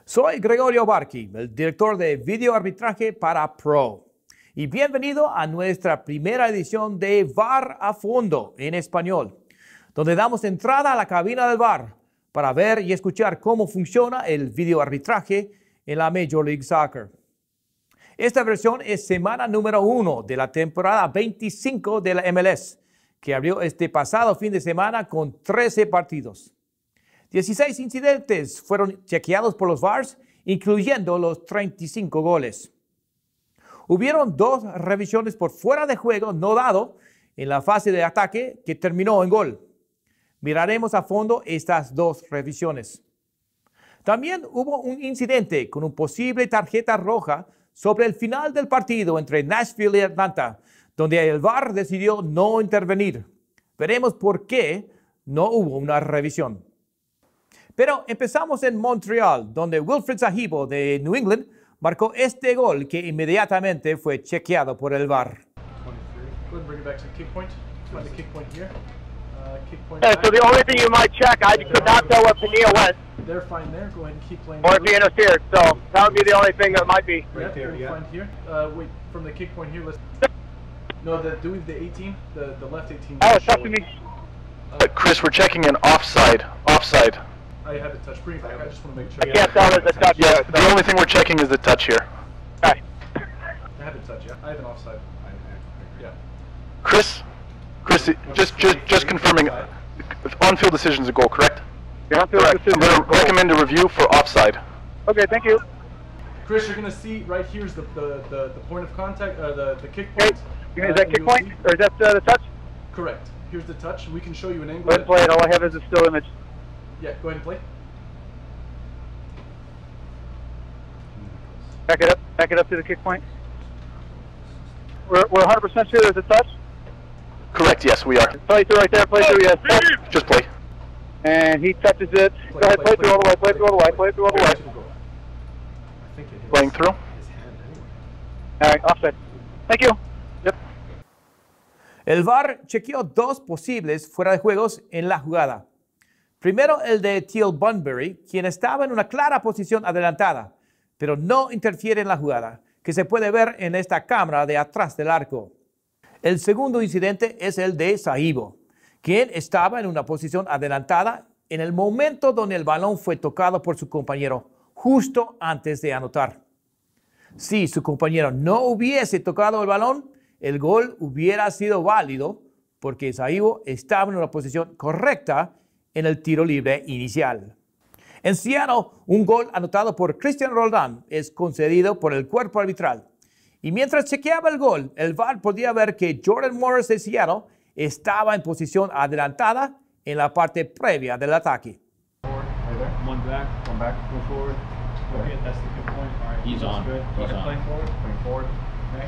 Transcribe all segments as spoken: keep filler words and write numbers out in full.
Soy Gregorio Barqui, el director de video arbitraje para Pro. Y bienvenido a nuestra primera edición de V A R a fondo en español, donde damos entrada a la cabina del V A R para ver y escuchar cómo funciona el video arbitraje en la Major League Soccer. Esta versión es semana número uno de la temporada veinticinco de la M L S, que abrió este pasado fin de semana con trece partidos. dieciséis incidentes fueron chequeados por los V A Rs, incluyendo los treinta y cinco goles. Hubieron dos revisiones por fuera de juego no dado en la fase de ataque que terminó en gol. Miraremos a fondo estas dos revisiones. También hubo un incidente con una posible tarjeta roja sobre el final del partido entre Nashville y Atlanta, donde el V A R decidió no intervenir. Veremos por qué no hubo una revisión. Pero empezamos en Montreal, donde Wilfried Zahibo de New England marcó este gol que inmediatamente fue chequeado por el V A R. Yeah, so the only thing you might check, I could not tell what Pania went. They're fine there. Go ahead and keep playing. Or if he interfered, so that would be the only thing that might be. Right there, yeah. Fine here. Uh, wait, from the kick point here, let's. No, the do we the eighteen, the the left eighteen. Oh, it's up to me. Uh, Chris, we're checking an offside. Offside. I had to touch. Bring it back. I just want to make sure. I can't tell there's a touch. Yeah, the only thing we're checking is the touch here. Okay. I had to touch. Yeah, I have an offside. Yeah. Chris, Chris, just just just confirming. On-field decision is a goal, correct? Yeah, on-field correct. decision. I'm going to recommend a review for offside. Okay, thank you. Chris, you're gonna see right here's the the, the, the point of contact, uh, the the kick point. Okay. Is that kick point, or is that uh, the touch? Correct. Here's the touch. We can show you an angle. Go ahead and play it. All I have is a still image. Yeah, go ahead and play. Back it up. Back it up to the kick point. We're we're one hundred percent sure there's a touch. Correct. Yes, we are. Play through right there. Play through. Yes. Just play. And he touches it. Play, Go ahead. play, Play through all the way. Play through all the way. Play through all the way. I think it hits Playing through. his hand anyway. All right. Offside. Thank you. Yep. El V A R chequeó dos posibles fuera de juegos en la jugada. Primero el de Teal Bunbury, quien estaba en una clara posición adelantada, pero no interfiere en la jugada, que se puede ver en esta cámara de atrás del arco. El segundo incidente es el de Zahibo, quien estaba en una posición adelantada en el momento donde el balón fue tocado por su compañero, justo antes de anotar. Si su compañero no hubiese tocado el balón, el gol hubiera sido válido porque Zahibo estaba en una posición correcta en el tiro libre inicial. En Seattle, un gol anotado por Cristian Roldan es concedido por el cuerpo arbitral. Y mientras chequeaba el gol, el V A R podía ver que Jordan Morris de Seattle estaba en posición adelantada en la parte previa del ataque. One back, one back, go forward. Okay, that's the good point. All right, He's that's on. Good. He's Okay, on. playing forward, playing forward. Okay.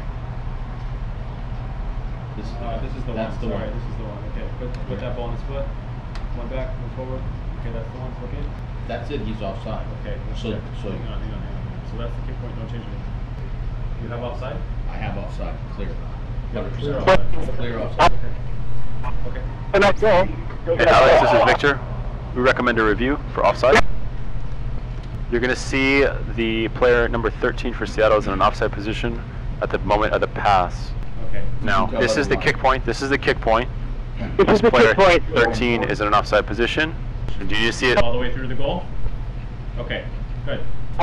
This, Uh, this is the that's one. the Sorry, one. this is the one. Okay, put put that ball on his foot. One back, move forward. Okay, that's the one. Okay. That's it. He's offside. Okay. So, check. so hang on, hang on, hang on. So that's the kick point. Don't change anything. You have offside. I have offside. Clear. You have Hundred clear percent. offside. Clear offside. Okay. And that's all. Hey, Alex, this is Victor. We recommend a review for offside. You're going to see the player number thirteen for Seattle is in an offside position at the moment of the pass. Okay. Now, tell this is the everyone. kick point. This is the kick point. This is the Player kick point. thirteen is in an offside position. Do you see it? All the way through the goal. Okay. Good.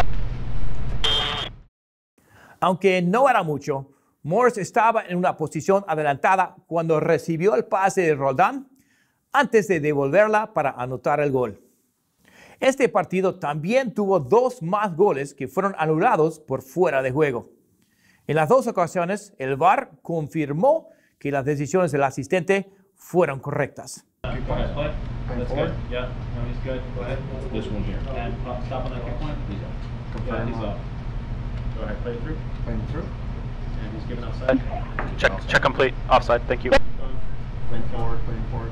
Aunque no era mucho, Morris estaba en una posición adelantada cuando recibió el pase de Roldan antes de devolverla para anotar el gol. Este partido también tuvo dos más goles que fueron anulados por fuera de juego. En las dos ocasiones, el V A R confirmó que las decisiones del asistente fueron correctas. Go ahead, play. That's good. Yeah. No, he's good. Go ahead. This one here. And pop, stop on that kick point. He's off. Yeah, he's up. Go ahead, play through. Playing through. And he's giving outside. Check, check complete. Offside. Thank you. Playing forward, playing forward.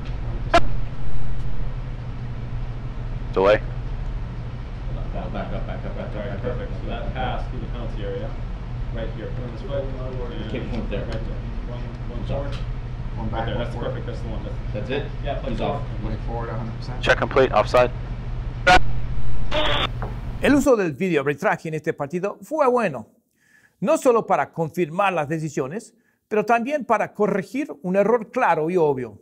Delay. Back up, back up, back up, back All right, up. perfect. So that pass through the penalty area, right here. Put on this foot. and Kick point there. Right there. One, one He's forward. off. One Right back, there. one That's forward. perfect. That's the one. That's, That's it. yeah, play He's forward. off. Play forward one hundred percent. Check complete. Offside. El uso del video arbitraje en este partido fue bueno, no solo para confirmar las decisiones, pero también para corregir un error claro y obvio.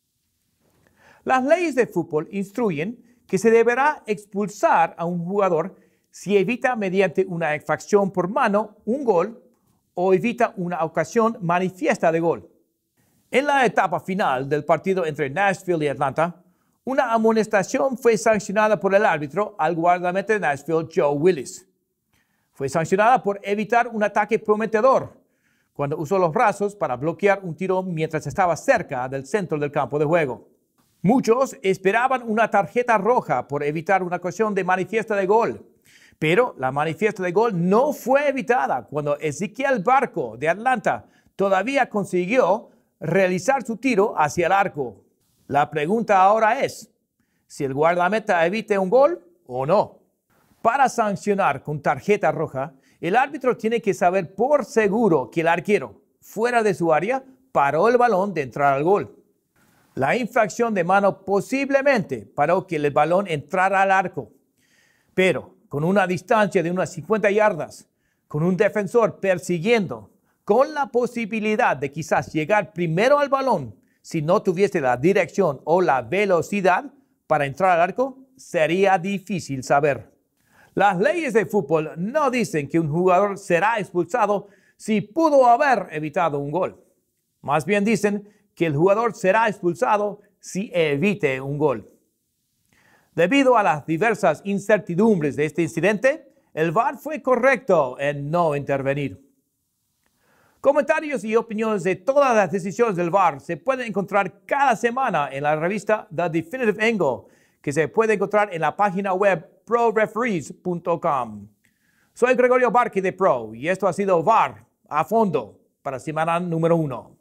Las leyes de fútbol instruyen que se deberá expulsar a un jugador si evita mediante una infracción por mano un gol o evita una ocasión manifiesta de gol. En la etapa final del partido entre Nashville y Atlanta, una amonestación fue sancionada por el árbitro al guardameta de Nashville, Joe Willis. Fue sancionada por evitar un ataque prometedor cuando usó los brazos para bloquear un tiro mientras estaba cerca del centro del campo de juego. Muchos esperaban una tarjeta roja por evitar una ocasión de manifiesta de gol, pero la manifiesta de gol no fue evitada cuando Ezequiel Barco de Atlanta todavía consiguió realizar su tiro hacia el arco. La pregunta ahora es, si el guardameta evite un gol o no. Para sancionar con tarjeta roja, el árbitro tiene que saber por seguro que el arquero, fuera de su área, paró el balón de entrar al gol. La infracción de mano posiblemente paró que el balón entrara al arco, pero con una distancia de unas cincuenta yardas, con un defensor persiguiendo, con la posibilidad de quizás llegar primero al balón si no tuviese la dirección o la velocidad para entrar al arco, sería difícil saber. Las leyes de fútbol no dicen que un jugador será expulsado si pudo haber evitado un gol. Más bien dicen que el jugador será expulsado si evite un gol. Debido a las diversas incertidumbres de este incidente, el V A R fue correcto en no intervenir. Comentarios y opiniones de todas las decisiones del V A R se pueden encontrar cada semana en la revista The Definitive Angle, que se puede encontrar en la página web pro referees punto com. Soy Gregorio Barqui de Pro y esto ha sido V A R a fondo para semana número uno.